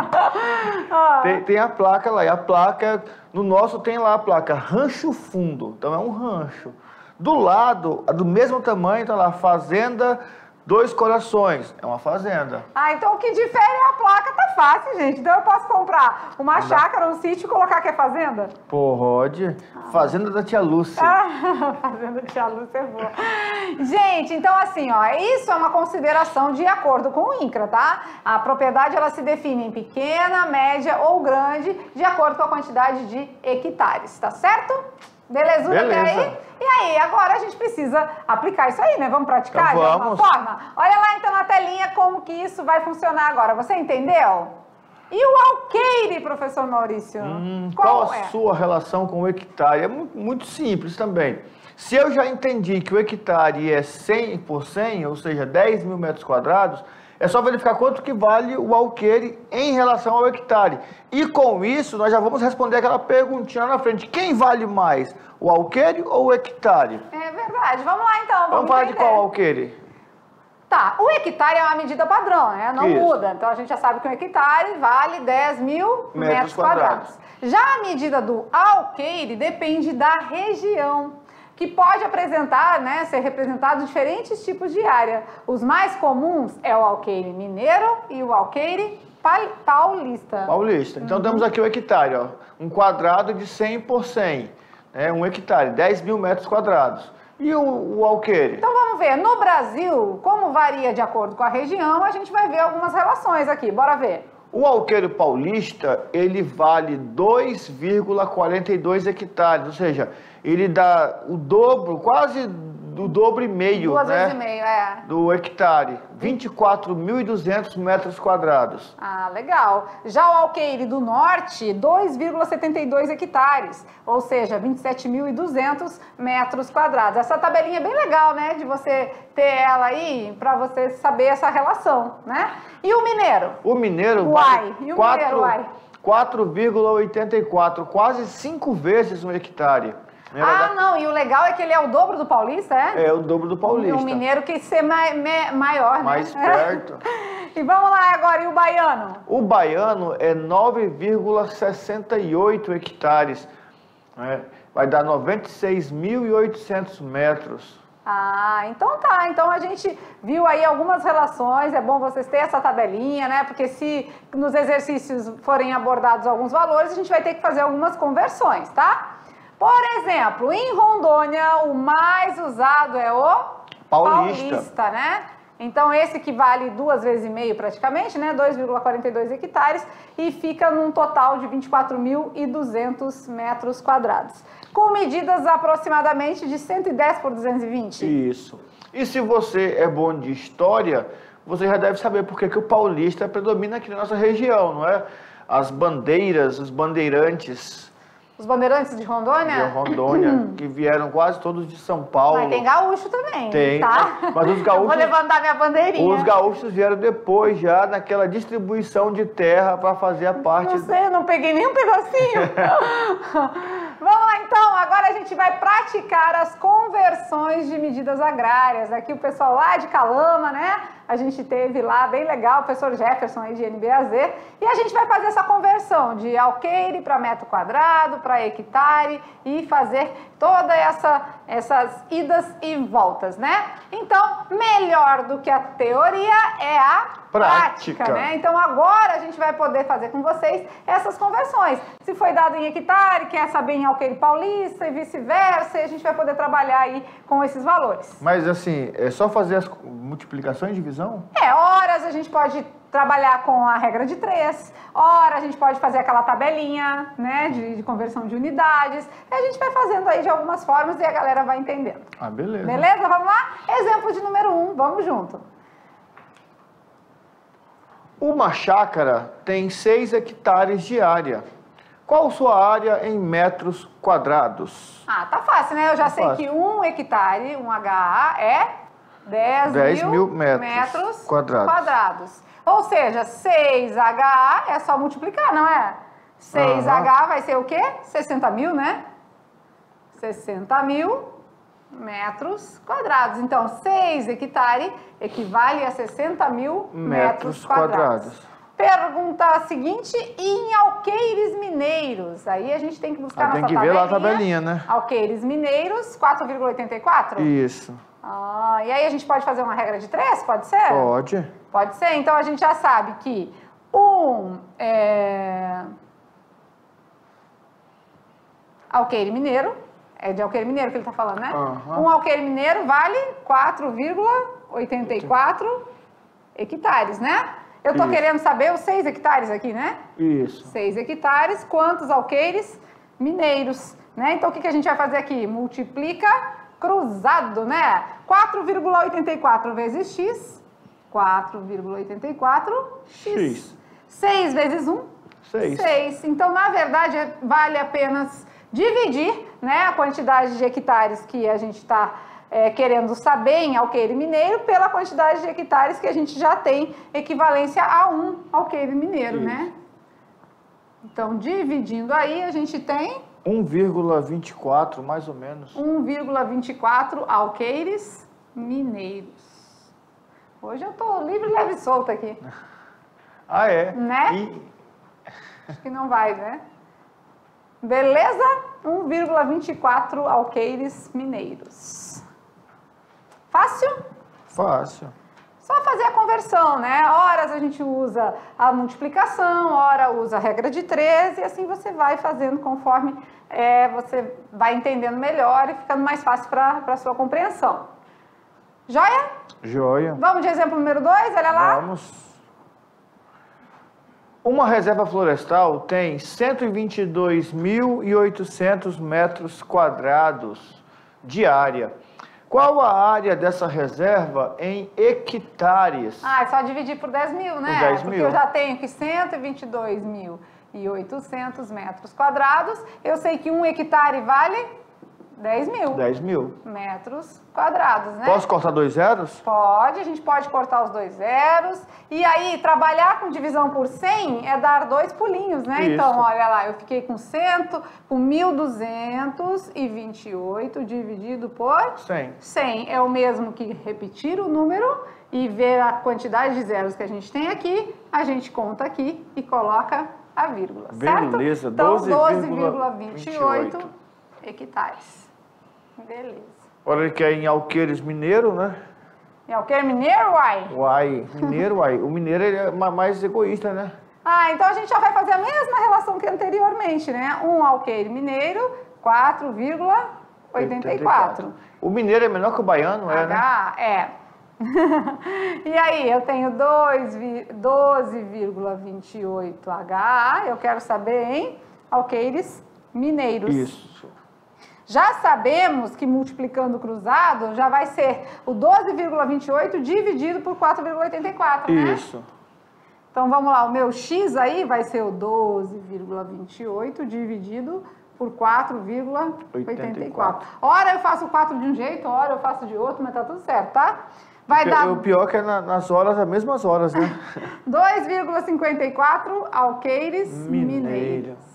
Speaker 1: Ah,
Speaker 2: Tem, tem a placa lá. E a placa, no nosso tem lá a placa Rancho Fundo. Então é um rancho. Do lado, do mesmo tamanho, tá lá Fazenda Dois Corações. É uma fazenda.
Speaker 1: Ah, então o que difere é a placa, tá fácil, gente. Então eu posso comprar uma chácara, um sítio e colocar que é fazenda?
Speaker 2: Pô, Rod. Fazenda da Tia Lúcia.
Speaker 1: Ah, fazenda Tia Lúcia é boa. Gente, então assim, ó, isso é uma consideração de acordo com o INCRA, tá? A propriedade, ela se define em pequena, média ou grande, de acordo com a quantidade de hectares, tá certo? Belezura até
Speaker 2: Beleza.
Speaker 1: aí? E aí, agora a gente precisa aplicar isso aí, né? Vamos praticar
Speaker 2: Então
Speaker 1: de alguma
Speaker 2: vamos.
Speaker 1: forma? Olha lá então na telinha como que isso vai funcionar agora. Você entendeu? E o alqueire, professor Maurício?
Speaker 2: Hum, qual a
Speaker 1: é?
Speaker 2: sua relação com o hectare? É mu- muito simples também. Se eu já entendi que o hectare é cem por cem, ou seja, dez mil metros quadrados, é só verificar quanto que vale o alqueire em relação ao hectare. E com isso, nós já vamos responder aquela perguntinha lá na frente. Quem vale mais, o alqueire ou o hectare?
Speaker 1: É verdade. Vamos lá então. Vamos,
Speaker 2: Vamos falar de
Speaker 1: entender.
Speaker 2: qual alqueire?
Speaker 1: Tá, o hectare é uma medida padrão, né? Não
Speaker 2: Isso.
Speaker 1: muda. Então a gente já sabe que um hectare vale dez mil metros,
Speaker 2: Metros
Speaker 1: quadrados.
Speaker 2: quadrados.
Speaker 1: Já a medida do alqueire depende da região, que pode apresentar, né, ser representado diferentes tipos de área. Os mais comuns é o alqueire mineiro e o alqueire pa- paulista.
Speaker 2: Paulista. Então temos aqui o hectare, ó, um quadrado de cem por cem, né, um hectare, dez mil metros quadrados. E o, o alqueire?
Speaker 1: Então vamos ver, no Brasil, como varia de acordo com a região, a gente vai ver algumas relações aqui. Bora ver.
Speaker 2: O alqueire paulista, ele vale dois vírgula quarenta e dois hectares, ou seja, ele dá o dobro, quase o dobro e meio,
Speaker 1: Duas
Speaker 2: né,
Speaker 1: vezes e meio, é.
Speaker 2: do hectare, vinte e quatro mil e duzentos metros quadrados.
Speaker 1: Ah, legal. Já o alqueire do norte, dois vírgula setenta e dois hectares, ou seja, vinte e sete mil e duzentos metros quadrados. Essa tabelinha é bem legal, né, de você ter ela aí, para você saber essa relação, né? E o mineiro?
Speaker 2: O mineiro
Speaker 1: Uai, e o
Speaker 2: vale
Speaker 1: mineiro, uai?
Speaker 2: quatro vírgula oitenta e quatro, quase cinco vezes um hectare. Né, vai
Speaker 1: Ah,
Speaker 2: dar-
Speaker 1: não, e o legal é que ele é o dobro do paulista, é?
Speaker 2: É o dobro do paulista.
Speaker 1: O mineiro que ser mai- me- maior,
Speaker 2: Mais
Speaker 1: né?
Speaker 2: perto.
Speaker 1: E vamos lá agora, e o baiano?
Speaker 2: O baiano é nove vírgula sessenta e oito hectares. É, vai dar noventa e seis mil e oitocentos metros.
Speaker 1: Ah, então tá. Então a gente viu aí algumas relações, é bom vocês terem essa tabelinha, né? Porque se nos exercícios forem abordados alguns valores, a gente vai ter que fazer algumas conversões, tá? Por exemplo, em Rondônia, o mais usado é o
Speaker 2: Paulista,
Speaker 1: Paulista, né? Então esse que vale duas vezes e meio praticamente, né? dois vírgula quarenta e dois hectares e fica num total de vinte e quatro mil e duzentos metros quadrados. Com medidas aproximadamente de cento e dez por duzentos e vinte.
Speaker 2: Isso. E se você é bom de história, você já deve saber por que que o paulista predomina aqui na nossa região, não é? As bandeiras, os bandeirantes
Speaker 1: Os bandeirantes de Rondônia?
Speaker 2: de Rondônia, que vieram quase todos de São Paulo.
Speaker 1: Mas tem gaúcho também,
Speaker 2: Tem,
Speaker 1: tá?
Speaker 2: mas os gaúchos-
Speaker 1: Eu vou levantar minha bandeirinha.
Speaker 2: Os gaúchos vieram depois já naquela distribuição de terra para fazer a parte...
Speaker 1: Não sei, eu não peguei nem um pedacinho. Vamos lá então, agora a gente vai praticar as conversões de medidas agrárias. Aqui o pessoal lá de Calama, né? A gente teve lá, bem legal, o professor Jefferson aí de N B A Z. E a gente vai fazer essa conversão de alqueire para metro quadrado, para hectare e fazer toda essa, essas idas e voltas, né? Então, melhor do que a teoria é a prática,
Speaker 2: Prática.
Speaker 1: né? Então agora a gente vai poder fazer com vocês essas conversões. Se foi dado em hectare, quer saber em alqueire paulista e vice-versa, e a gente vai poder trabalhar aí com esses valores.
Speaker 2: Mas assim, é só fazer as multiplicações e divisão?
Speaker 1: É, horas a gente pode trabalhar com a regra de três, hora a gente pode fazer aquela tabelinha, né, de, de conversão de unidades, e a gente vai fazendo aí de algumas formas e a galera vai entendendo.
Speaker 2: Ah, beleza.
Speaker 1: Beleza? Vamos lá? Exemplo de número um, vamos junto.
Speaker 2: Uma chácara tem seis hectares de área. Qual sua área em metros quadrados?
Speaker 1: Ah, tá fácil, né? Eu já
Speaker 2: Tá
Speaker 1: sei
Speaker 2: fácil.
Speaker 1: que um hectare, um H A, é dez,
Speaker 2: dez
Speaker 1: mil,
Speaker 2: mil metros
Speaker 1: metros
Speaker 2: quadrados.
Speaker 1: quadrados. Ou seja, seis H A é só multiplicar, não é? seis H A vai ser o quê? sessenta mil, né? sessenta mil metros quadrados. Então, seis hectare equivale a sessenta mil metros
Speaker 2: Metros
Speaker 1: quadrados.
Speaker 2: quadrados.
Speaker 1: Pergunta seguinte, em alqueires mineiros? Aí a gente tem que buscar
Speaker 2: Ah,
Speaker 1: nossa
Speaker 2: tem que ver lá a
Speaker 1: tabelinha.
Speaker 2: tabelinha, né?
Speaker 1: Alqueires mineiros, quatro vírgula oitenta e quatro?
Speaker 2: Isso.
Speaker 1: Ah, e aí a gente pode fazer uma regra de três, pode ser?
Speaker 2: Pode.
Speaker 1: Pode ser. Então a gente já sabe que um é... alqueire mineiro, é de alqueire mineiro que ele está falando, né?
Speaker 2: Aham.
Speaker 1: Um alqueire mineiro vale quatro vírgula oitenta e quatro hectares, né? Eu tô
Speaker 2: Isso.
Speaker 1: querendo saber os seis hectares aqui, né?
Speaker 2: Isso.
Speaker 1: seis hectares, quantos alqueires mineiros, né? Então, o que, que a gente vai fazer aqui? Multiplica cruzado, né? quatro vírgula oitenta e quatro vezes x, quatro vírgula oitenta e quatro x.
Speaker 2: X.
Speaker 1: seis vezes um,
Speaker 2: Seis.
Speaker 1: seis. Então, na verdade, vale apenas dividir, né, a quantidade de hectares que a gente está É, querendo saber em alqueire mineiro pela quantidade de hectares que a gente já tem equivalência a um alqueire mineiro,
Speaker 2: Isso.
Speaker 1: né? Então, dividindo aí, a gente tem
Speaker 2: um vírgula vinte e quatro, mais ou menos.
Speaker 1: um vírgula vinte e quatro alqueires mineiros. Hoje eu tô livre, leve e solta aqui,
Speaker 2: Ah, é?
Speaker 1: né?
Speaker 2: E
Speaker 1: Acho que não vai, né? Beleza? um vírgula vinte e quatro alqueires mineiros. Fácil?
Speaker 2: fácil.
Speaker 1: Só fazer a conversão, né? Horas a gente usa a multiplicação, hora usa a regra de três e assim você vai fazendo conforme é, você vai entendendo melhor e ficando mais fácil para a sua compreensão. Joia?
Speaker 2: Joia.
Speaker 1: Vamos de exemplo número dois, olha lá.
Speaker 2: Vamos. Uma reserva florestal tem cento e vinte e dois mil e oitocentos metros quadrados de área. Qual a área dessa reserva em hectares?
Speaker 1: Ah, é só dividir por dez mil, né?
Speaker 2: Por dez
Speaker 1: Porque
Speaker 2: mil.
Speaker 1: eu já tenho aqui cento e vinte e dois mil e oitocentos metros quadrados. Eu sei que um hectare vale dez mil
Speaker 2: dez mil.
Speaker 1: metros quadrados, né?
Speaker 2: Posso cortar dois zeros?
Speaker 1: Pode, a gente pode cortar os dois zeros. E aí, trabalhar com divisão por cem é dar dois pulinhos, né?
Speaker 2: Isso.
Speaker 1: Então, olha lá, eu fiquei com cem, com mil duzentos e vinte e oito dividido por
Speaker 2: cem.
Speaker 1: cem. É o mesmo que repetir o número e ver a quantidade de zeros que a gente tem aqui. A gente conta aqui e coloca a vírgula, certo?
Speaker 2: Beleza,
Speaker 1: Então,
Speaker 2: doze vírgula vinte e oito.
Speaker 1: hectares. Beleza.
Speaker 2: Agora ele quer em alqueires mineiro, né?
Speaker 1: Em alqueire mineiro, uai?
Speaker 2: Uai, mineiro, uai. O mineiro ele é ma- mais egoísta, né?
Speaker 1: Ah, então a gente já vai fazer a mesma relação que anteriormente, né? Um alqueire mineiro, quatro vírgula oitenta e quatro.
Speaker 2: O mineiro é menor que o baiano, é, né?
Speaker 1: H, é. E aí, eu tenho doze vírgula vinte e oito H A, eu quero saber em alqueires mineiros.
Speaker 2: Isso.
Speaker 1: Já sabemos que multiplicando o cruzado já vai ser o doze vírgula vinte e oito dividido por quatro vírgula oitenta e quatro, né?
Speaker 2: Isso.
Speaker 1: Então vamos lá, o meu x aí vai ser o doze vírgula vinte e oito dividido por quatro vírgula oitenta e quatro. Ora eu faço quatro de um jeito, ora eu faço de outro, mas tá tudo certo, tá? Vai
Speaker 2: Porque
Speaker 1: dar
Speaker 2: o pior é que é na- nas horas, as mesmas horas, né?
Speaker 1: dois vírgula cinquenta e quatro alqueires
Speaker 2: Mineiro.
Speaker 1: mineiros.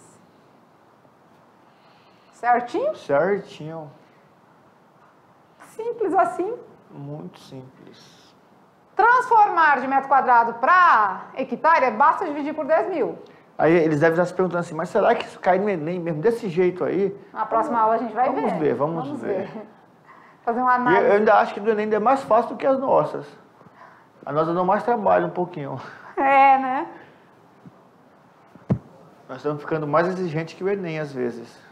Speaker 1: Certinho?
Speaker 2: Certinho.
Speaker 1: Simples assim.
Speaker 2: Muito simples.
Speaker 1: Transformar de metro quadrado para hectare, basta dividir por dez mil.
Speaker 2: Aí eles devem estar se perguntando assim, mas será que isso cai no Enem mesmo, desse jeito aí?
Speaker 1: Na próxima aula a gente vai
Speaker 2: Vamos
Speaker 1: ver.
Speaker 2: ver, vamos ver.
Speaker 1: Fazer uma
Speaker 2: E
Speaker 1: análise.
Speaker 2: eu ainda acho que do Enem ainda é mais fácil do que as nossas. As nossas dão mais trabalho um pouquinho.
Speaker 1: É, né?
Speaker 2: Nós estamos ficando mais exigentes que o Enem às vezes.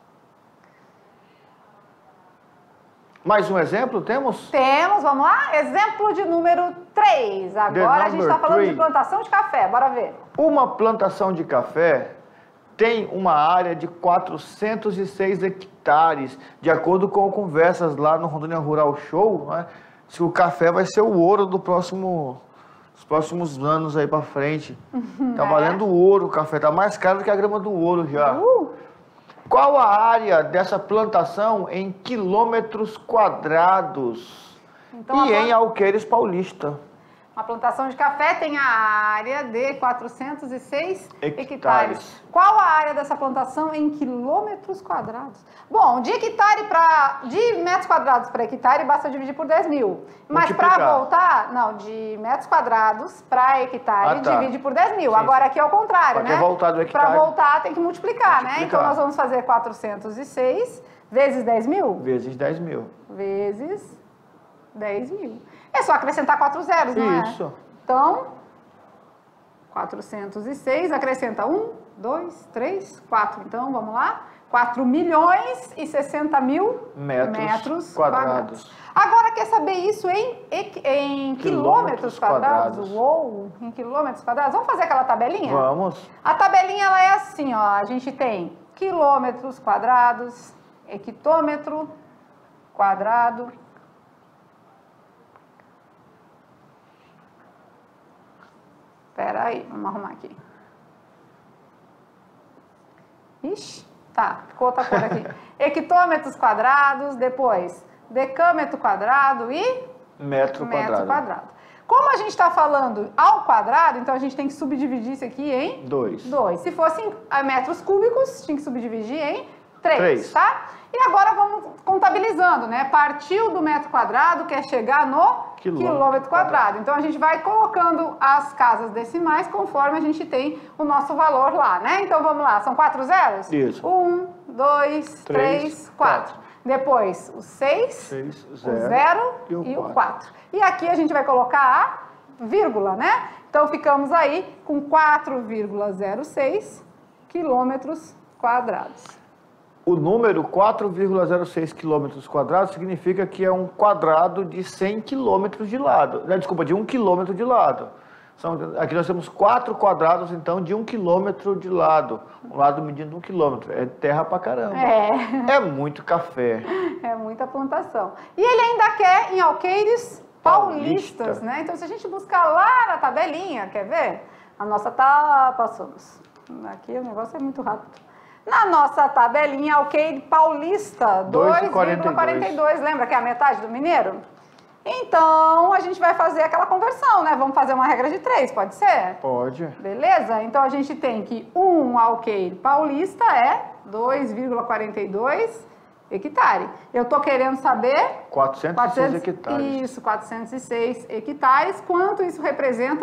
Speaker 2: Mais um exemplo temos?
Speaker 1: Temos, vamos lá? Exemplo de número três. Agora a gente está
Speaker 2: number
Speaker 1: falando de
Speaker 2: three.
Speaker 1: plantação de café. Bora ver.
Speaker 2: Uma plantação de café tem uma área de quatrocentos e seis hectares, de acordo com conversas lá no Rondônia Rural Show, né? Se o café vai ser o ouro do próximo, dos próximos anos aí para frente. Tá valendo ouro o café, tá mais caro do que a grama do ouro já.
Speaker 1: Uh!
Speaker 2: Qual a área dessa plantação em quilômetros quadrados
Speaker 1: Então,
Speaker 2: e
Speaker 1: a
Speaker 2: em
Speaker 1: plan-
Speaker 2: Alqueires Paulista?
Speaker 1: Uma plantação de café tem a área de quatrocentos e seis
Speaker 2: Hectares.
Speaker 1: hectares. Qual a área dessa plantação em quilômetros quadrados? Bom, de hectare para de metros quadrados para hectare basta dividir por dez mil. Mas para
Speaker 2: Multiplicar.
Speaker 1: voltar, não, de metros quadrados para hectare
Speaker 2: Ah, tá.
Speaker 1: divide por dez mil.
Speaker 2: Sim,
Speaker 1: Agora aqui é o contrário,
Speaker 2: Pra
Speaker 1: né?
Speaker 2: ter voltado o hectare.
Speaker 1: Para voltar tem que multiplicar, né?
Speaker 2: Multiplicar.
Speaker 1: Então nós vamos fazer quatrocentos e seis vezes dez mil
Speaker 2: Vezes dez mil.
Speaker 1: vezes dez mil. É só acrescentar quatro zeros, não é?
Speaker 2: Isso.
Speaker 1: Então, quatrocentos e seis, acrescenta um, dois, três, quatro. Então, vamos lá. quatro milhões e sessenta mil
Speaker 2: Metros
Speaker 1: metros
Speaker 2: quadrados.
Speaker 1: quadrados. Agora, quer saber isso em, equ- em quilômetros
Speaker 2: Quilômetros
Speaker 1: quadrados?
Speaker 2: quadrados.
Speaker 1: Uou, em quilômetros quadrados. Vamos fazer aquela tabelinha?
Speaker 2: Vamos.
Speaker 1: A tabelinha, ela é assim, ó. A gente tem quilômetros quadrados, hectômetro quadrado, Espera aí, vamos arrumar aqui. Ixi, tá, ficou outra cor aqui. Hectômetros quadrados, depois decâmetro quadrado e
Speaker 2: Metro,
Speaker 1: metro
Speaker 2: quadrado.
Speaker 1: quadrado. Como a gente está falando ao quadrado, então a gente tem que subdividir isso aqui em
Speaker 2: Dois.
Speaker 1: dois. Se fossem ah, metros cúbicos, tinha que subdividir em três,
Speaker 2: Três.
Speaker 1: tá? E agora vamos contabilizando, né? Partiu do metro quadrado, quer chegar no
Speaker 2: Quilômetro
Speaker 1: quilômetro, quadrado.
Speaker 2: quadrado.
Speaker 1: Então a gente vai colocando as casas decimais conforme a gente tem o nosso valor lá, né? Então vamos lá, são quatro zeros?
Speaker 2: Isso.
Speaker 1: Um, dois,
Speaker 2: Três,
Speaker 1: três, quatro.
Speaker 2: quatro.
Speaker 1: Depois o seis,
Speaker 2: Seis,
Speaker 1: o
Speaker 2: zero,
Speaker 1: zero
Speaker 2: e o
Speaker 1: e o
Speaker 2: quatro.
Speaker 1: quatro. E aqui a gente vai colocar a vírgula, né? Então ficamos aí com quatro vírgula zero seis quilômetros quadrados.
Speaker 2: O número quatro vírgula zero seis quilômetros quadrados significa que é um quadrado de cem quilômetros de lado. Né, Desculpa, de um quilômetro de lado. São, aqui nós temos quatro quadrados, então, de um quilômetro de lado. Um lado medindo um quilômetro. É terra pra caramba.
Speaker 1: É,
Speaker 2: É muito café.
Speaker 1: é muita plantação. E ele ainda quer em alqueires paulistas,
Speaker 2: Paulista.
Speaker 1: né? Então se a gente buscar lá na tabelinha, quer ver? A nossa tá, passamos. Aqui o negócio é muito rápido. Na nossa tabelinha, alqueire paulista,
Speaker 2: dois
Speaker 1: dois
Speaker 2: vírgula quarenta
Speaker 1: vírgula
Speaker 2: e dois.
Speaker 1: quarenta e dois. Lembra que é a metade do mineiro? Então, a gente vai fazer aquela conversão, né? Vamos fazer uma regra de três, pode ser?
Speaker 2: Pode.
Speaker 1: Beleza? Então, a gente tem que um alqueire paulista é dois vírgula quarenta e dois hectare. Eu tô querendo saber...
Speaker 2: quatrocentos e seis hectares.
Speaker 1: Isso, quatrocentos e seis hectares. Quanto isso representa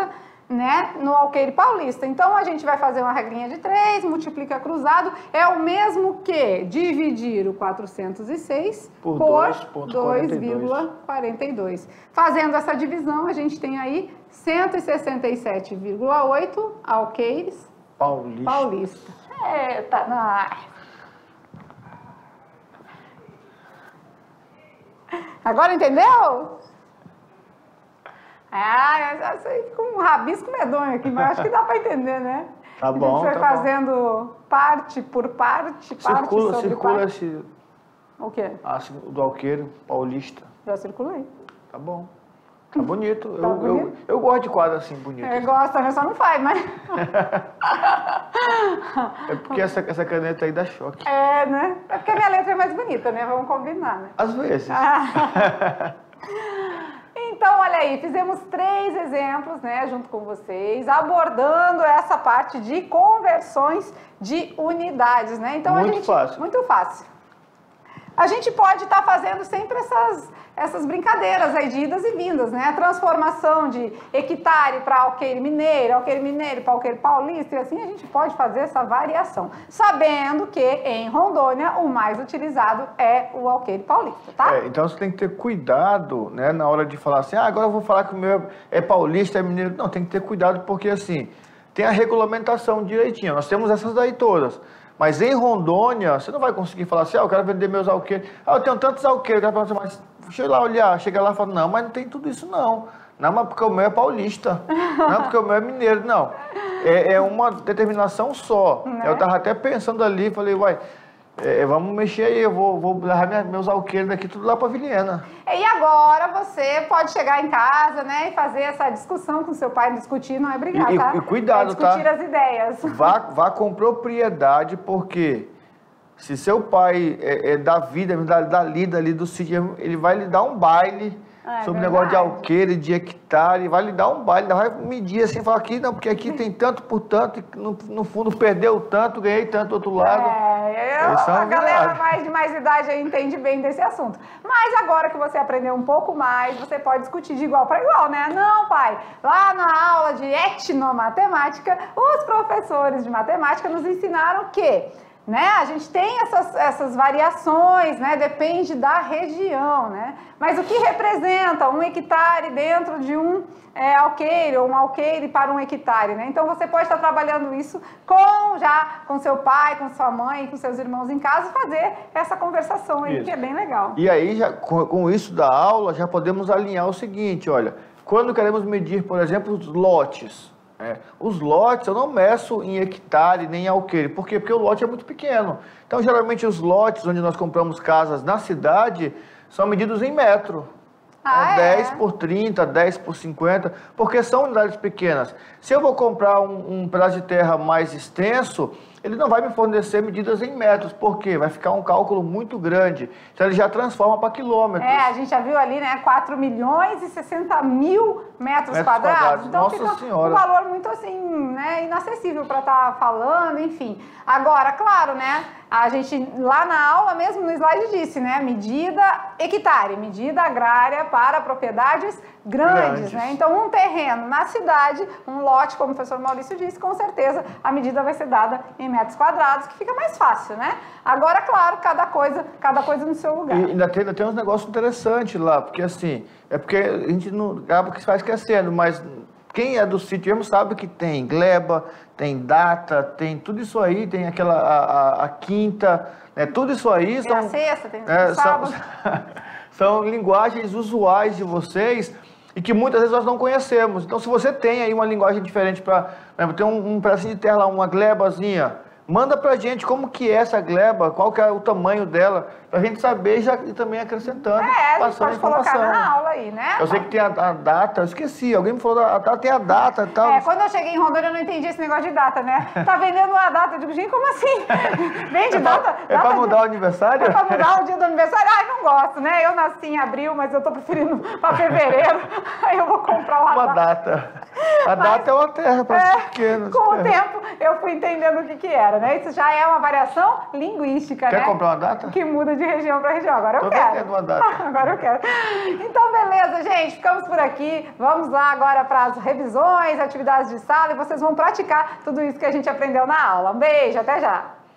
Speaker 1: né, no alqueire paulista. Então, a gente vai fazer uma regrinha de três, multiplica cruzado, é o mesmo que dividir o quatrocentos e seis por, por dois vírgula quarenta e dois. Fazendo essa divisão, a gente tem aí cento e sessenta e sete vírgula oito alqueires
Speaker 2: paulista.
Speaker 1: paulista. Eita, não. Agora entendeu? Ah, eu sei, fica um rabisco medonho aqui, mas acho que dá para entender, né?
Speaker 2: Tá bom,
Speaker 1: A gente foi
Speaker 2: tá
Speaker 1: fazendo
Speaker 2: bom.
Speaker 1: parte por parte, parte
Speaker 2: circula,
Speaker 1: sobre
Speaker 2: circula
Speaker 1: parte.
Speaker 2: esse...
Speaker 1: O quê?
Speaker 2: Ah, do alqueiro paulista.
Speaker 1: Já circulei.
Speaker 2: Tá bom. Tá bonito.
Speaker 1: Tá
Speaker 2: eu,
Speaker 1: bonito?
Speaker 2: Eu, eu gosto de quadro assim, bonito.
Speaker 1: Eu gosto, né? Só não faz, mas...
Speaker 2: É porque essa, essa caneta aí dá choque.
Speaker 1: É, né? É porque a minha letra é mais bonita, né? Vamos combinar, né?
Speaker 2: Às vezes.
Speaker 1: Então, olha aí, fizemos três exemplos, né, junto com vocês, abordando essa parte de conversões de unidades, né? Então,
Speaker 2: Muito
Speaker 1: a gente,
Speaker 2: fácil.
Speaker 1: Muito fácil. A gente pode estar fazendo sempre essas, essas brincadeiras aí de idas e vindas, né? A transformação de hectare para alqueire mineiro, alqueire mineiro para alqueire paulista, e assim a gente pode fazer essa variação, sabendo que em Rondônia o mais utilizado é o alqueire paulista, tá?
Speaker 2: É, então você tem que ter cuidado, né, na hora de falar assim, ah, agora eu vou falar que o meu é paulista, é mineiro. Não, tem que ter cuidado porque assim, tem a regulamentação direitinho, nós temos essas daí todas. Mas em Rondônia, você não vai conseguir falar assim, ah, eu quero vender meus alqueires. Ah, eu tenho tantos alqueires. Eu quero falar assim, mas deixa eu ir lá olhar. Chega lá e fala, não, mas não tem tudo isso não. Não, mas porque o meu é paulista. Não, porque o meu é mineiro. Não, é, é uma determinação só. Né? Eu estava até pensando ali, falei, uai, é, vamos mexer aí, eu vou, vou levar minha, meus alqueires daqui tudo lá para Vilhena.
Speaker 1: E agora você pode chegar em casa, né, e fazer essa discussão com seu pai, discutir, não é brigar,
Speaker 2: e,
Speaker 1: tá?
Speaker 2: E cuidado,
Speaker 1: é discutir
Speaker 2: tá?
Speaker 1: as ideias.
Speaker 2: Vá, vá com propriedade, porque se seu pai é, é da vida, da, da lida ali do sítio, ele vai lhe dar um baile
Speaker 1: é,
Speaker 2: sobre o
Speaker 1: verdade.
Speaker 2: negócio de alqueire, de hectare, vai lhe dar um baile, vai medir assim, falar aqui, não, porque aqui tem tanto por tanto, e no, no fundo perdeu tanto, ganhei tanto do outro lado.
Speaker 1: É, eu, a galera mais de mais idade aí entende bem desse assunto. Mas agora que você aprendeu um pouco mais, você pode discutir de igual para igual, né? Não, pai, lá na aula de etnomatemática, os professores de matemática nos ensinaram que... Né? A gente tem essas, essas variações, né? Depende da região, né? Mas o que representa um hectare dentro de um é, alqueire, ou um alqueire para um hectare, né? Então você pode estar trabalhando isso com já com seu pai, com sua mãe, com seus irmãos em casa, fazer essa conversação aí, isso. Que é bem legal.
Speaker 2: E aí, já, com, com isso da aula, já podemos alinhar o seguinte, olha, quando queremos medir, por exemplo, os lotes, É, os lotes eu não meço em hectare nem em alqueire. Por quê? Porque o lote é muito pequeno. Então, geralmente, os lotes onde nós compramos casas na cidade são medidos em metro.
Speaker 1: Ah,
Speaker 2: é?
Speaker 1: é?
Speaker 2: dez por trinta, dez por cinquenta, porque são unidades pequenas. Se eu vou comprar um, um pedaço de terra mais extenso, ele não vai me fornecer medidas em metros, porque vai ficar um cálculo muito grande. Então ele já transforma para quilômetros.
Speaker 1: É, a gente já viu ali, né, quatro milhões e sessenta mil metros, metros quadrados. quadrados. Então
Speaker 2: Nossa
Speaker 1: fica
Speaker 2: Senhora.
Speaker 1: Um valor muito assim, né, inacessível para estar falando, enfim. Agora, claro, né, a gente lá na aula mesmo no slide disse, né, medida hectare, medida agrária para propriedades grandes, grandes, né? Então um terreno na cidade, um lote, como o professor Maurício disse, com certeza a medida vai ser dada em metros quadrados, que fica mais fácil, né? Agora, claro, cada coisa, cada coisa no seu lugar.
Speaker 2: E ainda tem, ainda tem uns negócios interessantes lá, porque assim, é porque a gente não acaba que se vai esquecendo, mas quem é do sítio mesmo sabe que tem gleba, tem data, tem tudo isso aí, tem aquela a, a, a quinta, né? Tudo isso aí
Speaker 1: tem
Speaker 2: são...
Speaker 1: a sexta, tem
Speaker 2: é,
Speaker 1: o sábado.
Speaker 2: São, são linguagens usuais de vocês e que muitas vezes nós não conhecemos. Então, se você tem aí uma linguagem diferente para... Tem um, um pedacinho de terra lá, uma glebazinha, manda pra gente como que é essa gleba, qual que é o tamanho dela, pra gente saber já, e também acrescentando,
Speaker 1: é, a
Speaker 2: passando
Speaker 1: gente pode
Speaker 2: informação.
Speaker 1: colocar na aula aí, né?
Speaker 2: Eu sei que tem a, a data, eu esqueci, alguém me falou, da, tem a data e tal.
Speaker 1: É, quando eu cheguei em Rondônia eu não entendi esse negócio de data, né? Tá vendendo uma data, eu digo, gente, como assim? Vende
Speaker 2: é
Speaker 1: data?
Speaker 2: Pra,
Speaker 1: data
Speaker 2: é pra mudar
Speaker 1: de...
Speaker 2: o aniversário?
Speaker 1: É pra mudar o dia do aniversário? Ai, não gosto, né? Eu nasci em abril, mas eu tô preferindo pra fevereiro, aí eu vou comprar uma,
Speaker 2: uma data. A
Speaker 1: mas,
Speaker 2: data é uma terra para
Speaker 1: é,
Speaker 2: pequenos.
Speaker 1: Com
Speaker 2: é.
Speaker 1: o tempo, eu fui entendendo o que que era, né? Isso já é uma variação linguística,
Speaker 2: Quer
Speaker 1: né?
Speaker 2: Quer comprar uma data?
Speaker 1: Que muda de região para região. Agora eu
Speaker 2: Tô
Speaker 1: quero.
Speaker 2: vendendo uma data.
Speaker 1: Agora eu quero. Então, beleza, gente. Ficamos por aqui. Vamos lá agora para as revisões, atividades de sala e vocês vão praticar tudo isso que a gente aprendeu na aula. Um beijo, até já.